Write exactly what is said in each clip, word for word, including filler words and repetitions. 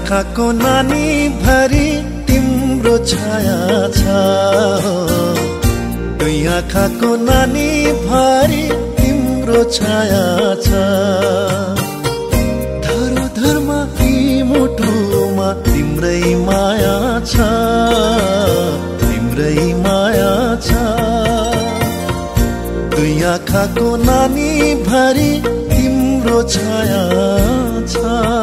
आँखाको नानी भरि तिम्रो छाया छ, दुई आँखाको नानी भरि तिम्रो छाया छ। धरो धरमा ती मुटुमा तिम्रै माया छ, तिम्रै माया छ। दुई आँखाको नानी भरि तिम्रो छाया छ।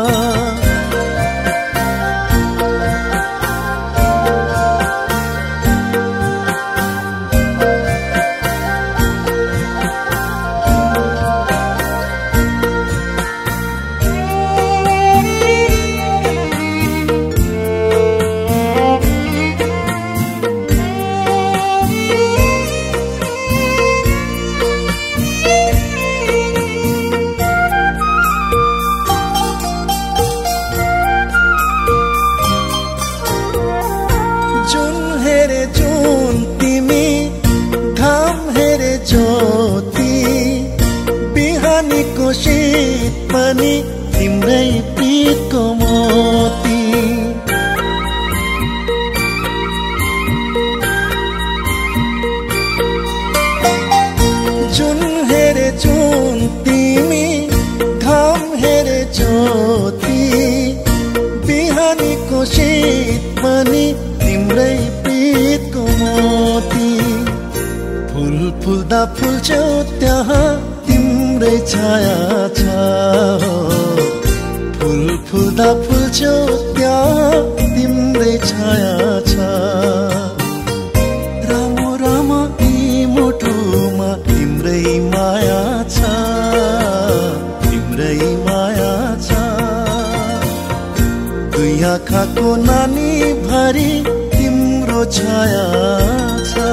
शीत पनि तिम्रै पीतको मोती, जुन हेरे जुन तिमी घाम हेरे ज्योति, बिहानीको शीत पनि तिम्रै पीतको मोती। फुल फुल्दा फुल्छौ त्यहाँ तिम्रै छाया छ, फुल फुल्दा फुल्छौ त्यहाँ तिम्रै छाया छ। रामो राम यी मुटुमा तिम्रै माया छ, तिम्रै माया छ। दुई आँखाको नानी भरि तिम्रो छाया छ।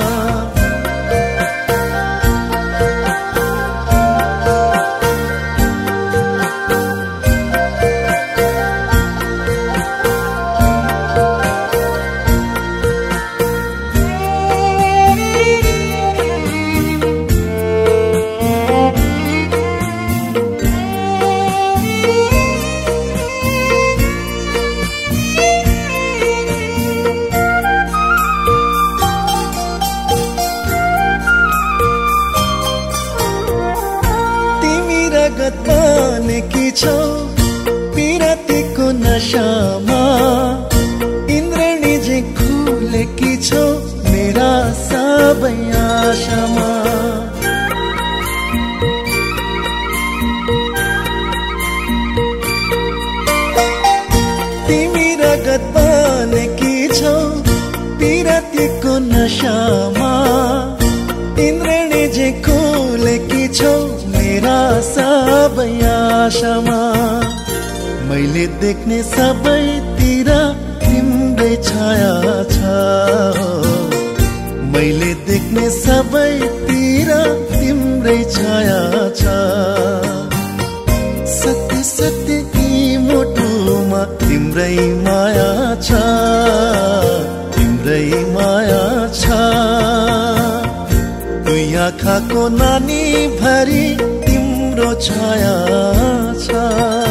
बनेकी छौ पिरातीको नशामा, इन्द्रणी जे खुलेकी छौ मेरा सबै आशामा। तिमी रगत बनेकी छौ पिरातीको नशामा, इन्द्रणी जे खुलेकी छौ मेरा सबै आशामा। मैले देख्ने सबैतिर तिम्रै छाया छ, मैले देख्ने सबैतिर तिम्रै छाया छ। सत्य सत्य यी मुटुमा तिम्रै माया छ, तिम्रै माया छ। दुई आँखाको नानी भरि तिम्रो छाया छ।